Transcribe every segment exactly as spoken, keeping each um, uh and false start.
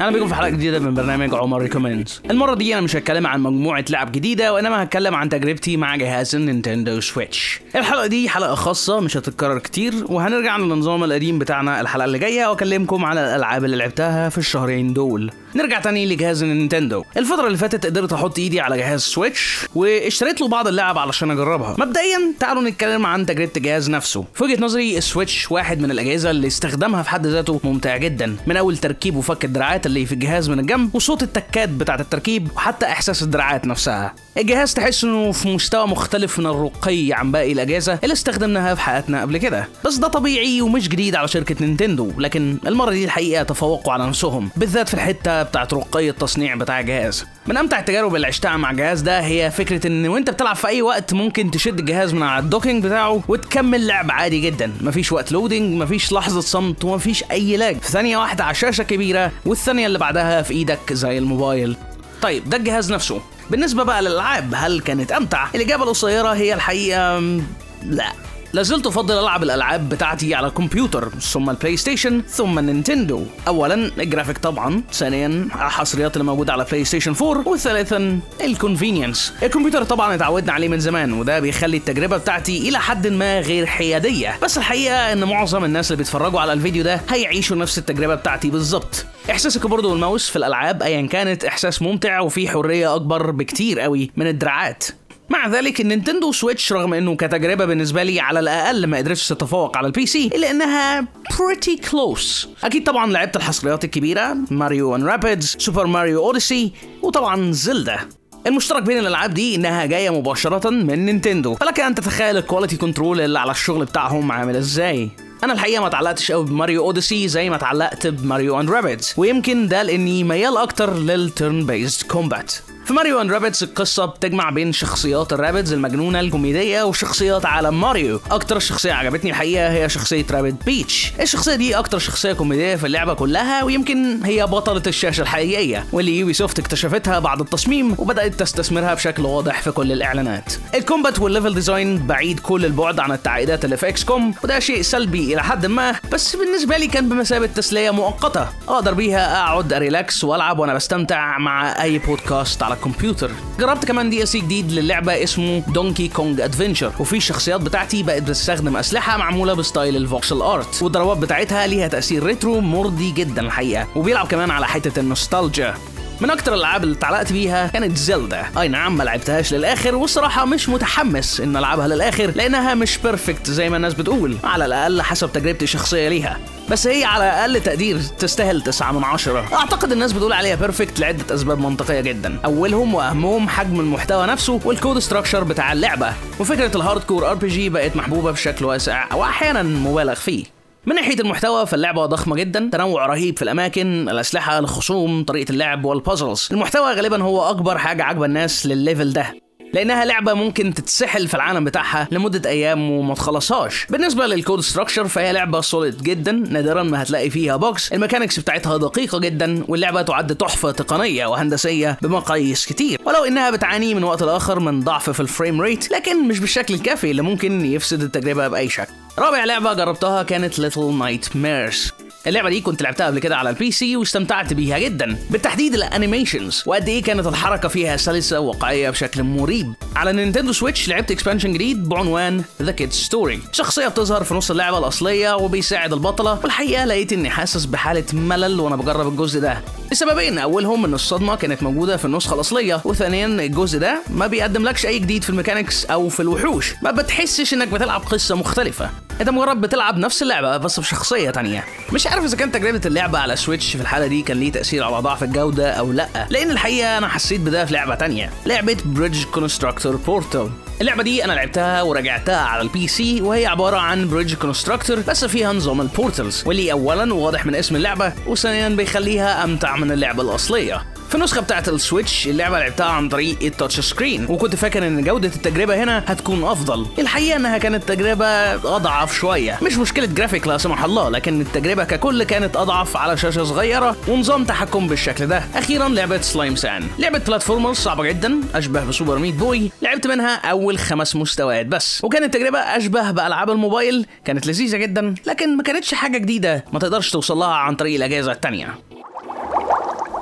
اهلا بكم في حلقه جديده من برنامج عمر ريكومندز. المره دي انا مش هتكلم عن مجموعه لعب جديده، وانما هتكلم عن تجربتي مع جهاز النينتندو سويتش. الحلقه دي حلقه خاصه مش هتتكرر كتير، وهنرجع للنظام القديم بتاعنا الحلقه اللي جايه واكلمكم على الالعاب اللي لعبتها في الشهرين دول. نرجع تاني لجهاز النينتندو. الفتره اللي فاتت قدرت احط ايدي على جهاز سويتش واشتريت له بعض اللعب علشان اجربها. مبدئيا تعالوا نتكلم عن تجربه الجهاز نفسه. في وجهه نظري السويتش واحد من الاجهزه اللي استخدامها في حد ذاته ممتع جدا، من اول تركيب وفك الدراعات اللي في الجهاز من الجنب، وصوت التكات بتاعه التركيب، وحتى احساس الدراعات نفسها. الجهاز تحس انه في مستوى مختلف من الرقي عن باقي الاجهزه اللي استخدمناها في حياتنا قبل كده، بس ده طبيعي ومش جديد على شركه نينتندو. لكن المره دي الحقيقه تفوقوا على نفسهم، بالذات في الحته بتاعه رقي التصنيع بتاع الجهاز. من امتع التجارب اللي عشتها مع الجهاز ده هي فكره ان وانت بتلعب في اي وقت ممكن تشد الجهاز من على الدوكينج بتاعه وتكمل لعب عادي جدا. مفيش وقت لودنج، مفيش لحظه صمت، ومفيش اي لاج. في ثانيه واحده على شاشه كبيره، والثانيه اللي بعدها في ايدك زي الموبايل. طيب ده الجهاز نفسه. بالنسبه بقى للالعاب، هل كانت امتع؟ الاجابه القصيره هي الحقيقه لا. لازلت افضل العب الالعاب بتاعتي على الكمبيوتر، ثم البلاي ستيشن، ثم النينتندو. اولا الجرافيك طبعا، ثانيا الحصريات اللي موجوده على بلاي ستيشن فور، وثالثا الكونفينينس. الكمبيوتر طبعا اتعودنا عليه من زمان، وده بيخلي التجربه بتاعتي الى حد ما غير حياديه، بس الحقيقه ان معظم الناس اللي بيتفرجوا على الفيديو ده هيعيشوا نفس التجربه بتاعتي بالظبط. احساس الكيبورد والماوس في الالعاب ايا كانت احساس ممتع، وفيه حريه اكبر بكتير قوي من الدراعات. مع ذلك النينتندو سويتش رغم انه كتجربه بالنسبه لي على الاقل ما قدرتش تتفوق على البي سي، الا انها pretty close. اكيد طبعا لعبت الحصريات الكبيره، ماريو اند رابيدز، سوبر ماريو اوديسي، وطبعا زلدا. المشترك بين الالعاب دي انها جايه مباشره من نينتندو، فلك ان تتخيل الكواليتي كنترول اللي على الشغل بتاعهم عامل ازاي. انا الحقيقه ما اتعلقتش قوي بماريو اوديسي زي ما اتعلقت بماريو اند رابيدز، ويمكن ده لاني ميال اكتر للتيرن بيست كومبات. في ماريو اند رابيدز القصه بتجمع بين شخصيات الرابيدز المجنونه الكوميديه وشخصيات عالم ماريو. اكتر شخصيه عجبتني الحقيقه هي شخصيه رابيد بيتش. الشخصيه دي اكتر شخصيه كوميديه في اللعبه كلها، ويمكن هي بطله الشاشه الحقيقيه، واللي يوبي سوفت اكتشفتها بعد التصميم وبدات تستثمرها بشكل واضح في كل الاعلانات. الكومبات والليفل ديزاين بعيد كل البعد عن التعقيدات اللي في اكس كوم، وده شيء سلبي الى حد ما، بس بالنسبه لي كان بمثابه تسليه مؤقته اقدر بيها اقعد اريلاكس والعب وانا بستمتع مع اي بودكاست على الكمبيوتر. جربت كمان دي اس جديد للعبه اسمه دونكي كونج ادفنتشر، وفي الشخصيات بتاعتي بقت بتستخدم اسلحه معموله بستايل الفوكسل ارت، والضربات بتاعتها ليها تاثير ريترو مرضي جدا الحقيقه، وبيلعب كمان على حته النوستالجيا. من اكتر الالعاب اللي اتعلقت بيها كانت زلدا. اي نعم ما لعبتهاش للاخر، والصراحه مش متحمس ان العبها للاخر لانها مش بيرفكت زي ما الناس بتقول، على الاقل حسب تجربتي الشخصيه ليها، بس هي على اقل تقدير تستاهل تسعة من عشرة. اعتقد الناس بتقول عليها بيرفكت لعده اسباب منطقيه جدا، اولهم واهمهم حجم المحتوى نفسه والكود ستراكشر بتاع اللعبه، وفكره الهارد كور ار بي جي بقت محبوبه بشكل واسع واحيانا مبالغ فيه. من ناحيه المحتوى فاللعبه ضخمه جدا، تنوع رهيب في الاماكن، الاسلحه، الخصوم، طريقه اللعب والبازلز. المحتوى غالبا هو اكبر حاجه عجبه الناس للليفل ده، لانها لعبه ممكن تتسحل في العالم بتاعها لمده ايام وما تخلصهاش. بالنسبه للكود ستراكشر فهي لعبه سوليد جدا، نادرا ما هتلاقي فيها بوكس. الميكانكس بتاعتها دقيقه جدا، واللعبه تعد تحفه تقنيه وهندسيه بمقاييس كتير، ولو انها بتعاني من وقت لاخر من ضعف في الفريم ريت، لكن مش بالشكل الكافي اللي ممكن يفسد التجربه باي شكل. رابع لعبه جربتها كانت ليتل نايتميرز. اللعبه دي كنت لعبتها قبل كده على البي سي واستمتعت بيها جدا، بالتحديد الانيميشنز وقد ايه كانت الحركه فيها سلسه وواقعيه بشكل مريب. على نينتندو سويتش لعبت اكسبانشن جديد بعنوان ذا كيدز ستوري، شخصيه بتظهر في نص اللعبه الاصليه وبيساعد البطله، والحقيقه لقيت اني حاسس بحاله ملل وانا بجرب الجزء ده لسببين. اولهم ان الصدمه كانت موجوده في النسخه الاصليه، وثانيا الجزء ده ما بيقدم لكش اي جديد في الميكانكس او في الوحوش، ما بتحسش انك بتلعب قصه مختلفه، انت مجرد بتلعب نفس اللعبه بس بشخصيه تانية. مش عارف اذا كانت تجربه اللعبه على سويتش في الحاله دي كان ليه تاثير على ضعف الجوده او لا، لان الحقيقه انا حسيت بده في لعبه تانية، لعبه بريدج كونستراكتور بورتال. اللعبه دي انا لعبتها وراجعتها على البي سي، وهي عباره عن بريدج كونستراكتور بس فيها نظام البورتالز، واللي اولا واضح من اسم اللعبه، وثانيا بيخليها امتع من اللعبه الاصليه. في النسخه بتاعه السويتش اللعبه لعبتها عن طريق التاتش سكرين، وكنت فاكر ان جوده التجربه هنا هتكون افضل. الحقيقه انها كانت تجربه اضعف شويه، مش مشكله جرافيك لا سمح الله، لكن التجربه ككل كانت اضعف على شاشه صغيره ونظام تحكم بالشكل ده. اخيرا لعبه سلايم سان، لعبه بلاتفورمر صعبه جدا اشبه بسوبر ميت بوي، لعبت منها اول خمس مستويات بس، وكانت تجربه اشبه بالعاب الموبايل، كانت لذيذه جدا لكن ما كانتش حاجه جديده ما تقدرش توصل لها عن طريق الاجهزه الثانيه.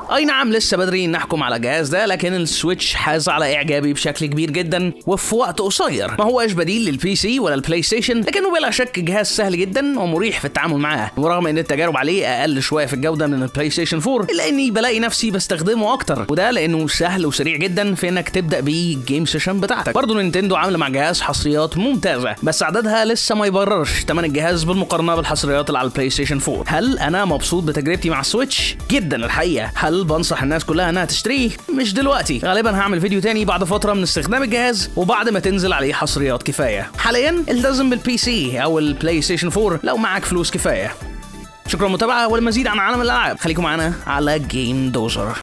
اي نعم لسه بدري نحكم على الجهاز ده، لكن السويتش حاز على اعجابي بشكل كبير جدا وفي وقت قصير. ما هوش بديل للبي سي ولا البلاي ستيشن، لكنه بلا شك جهاز سهل جدا ومريح في التعامل معاه، ورغم ان التجارب عليه اقل شويه في الجوده من البلاي ستيشن فور الا اني بلاقي نفسي بستخدمه اكتر، وده لانه سهل وسريع جدا في انك تبدا بيه الجيم سيشن بتاعتك. برضه نينتندو عامله مع جهاز حصريات ممتازه، بس عددها لسه ما يبررش ثمن الجهاز بالمقارنه بالحصريات اللي على البلاي ستيشن فور. هل انا مبسوط بتجربتي مع السويتش؟ جدا الحقيقه. هل بنصح الناس كلها انها تشتريه؟ مش دلوقتي، غالبا هعمل فيديو تاني بعد فتره من استخدام الجهاز وبعد ما تنزل عليه حصريات كفايه. حاليا التزم بالبي سي او البلاي ستيشن فور لو معك فلوس كفايه. شكرا للمتابعه، والمزيد عن عالم الالعاب خليكم معنا على جيم دوزر.